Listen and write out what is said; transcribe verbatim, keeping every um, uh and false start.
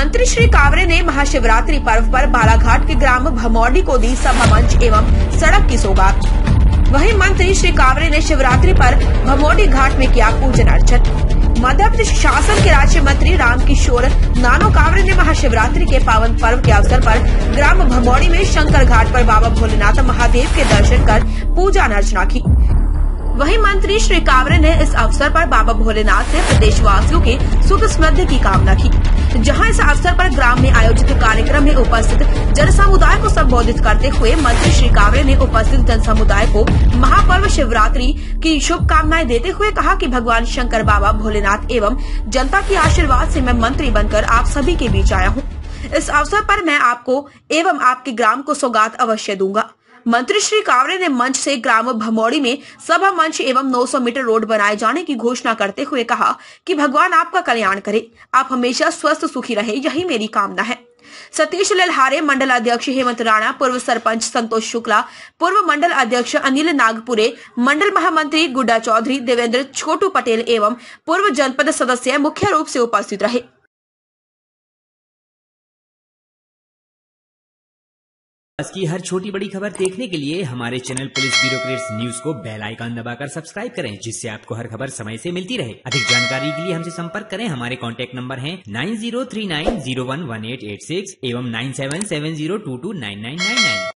मंत्री श्री कावरे ने महाशिवरात्रि पर्व पर बालाघाट के ग्राम भमौडी को दी सभा मंच एवं सड़क की सौगात। वहीं मंत्री श्री कावरे ने शिवरात्रि पर भमौडी घाट में किया पूजन अर्चन। मध्य प्रदेश शासन के राज्य मंत्री रामकिशोर नानो कावरे ने महाशिवरात्रि के पावन पर्व के अवसर पर ग्राम भमौडी में शंकर घाट पर बाबा भोलेनाथ महादेव के दर्शन कर पूजा अर्चना की। वहीं मंत्री श्री कावरे ने इस अवसर पर बाबा भोलेनाथ से प्रदेशवासियों के सुख समृद्धि की कामना की। जहां इस अवसर पर ग्राम में आयोजित कार्यक्रम में उपस्थित जन समुदाय को संबोधित करते हुए मंत्री श्री कावरे ने उपस्थित जन समुदाय को महापर्व शिवरात्रि की शुभकामनाएं देते हुए कहा कि भगवान शंकर बाबा भोलेनाथ एवं जनता के आशीर्वाद से मैं मंत्री बनकर आप सभी के बीच आया हूँ। इस अवसर पर मैं आपको एवं आपके ग्राम को सौगात अवश्य दूंगा। मंत्री श्री कावरे ने मंच से ग्राम भमौडी में सभा मंच एवं नौ सौ मीटर रोड बनाए जाने की घोषणा करते हुए कहा कि भगवान आपका कल्याण करे, आप हमेशा स्वस्थ सुखी रहे, यही मेरी कामना है। सतीश ललहारे, मंडल अध्यक्ष हेमंत राणा, पूर्व सरपंच संतोष शुक्ला, पूर्व मंडल अध्यक्ष अनिल नागपुरे, मंडल महामंत्री गुड्डा चौधरी, देवेंद्र छोटू पटेल एवं पूर्व जनपद सदस्य मुख्य रूप से उपस्थित रहे। आज की हर छोटी बड़ी खबर देखने के लिए हमारे चैनल पुलिस ब्यूरोक्रेट्स न्यूज को बेल आइकन दबाकर सब्सक्राइब करें, जिससे आपको हर खबर समय से मिलती रहे। अधिक जानकारी के लिए हमसे संपर्क करें। हमारे कॉन्टैक्ट नंबर हैं nine zero three nine zero one one eight eight six एवं nine seven seven zero two two nine nine nine nine.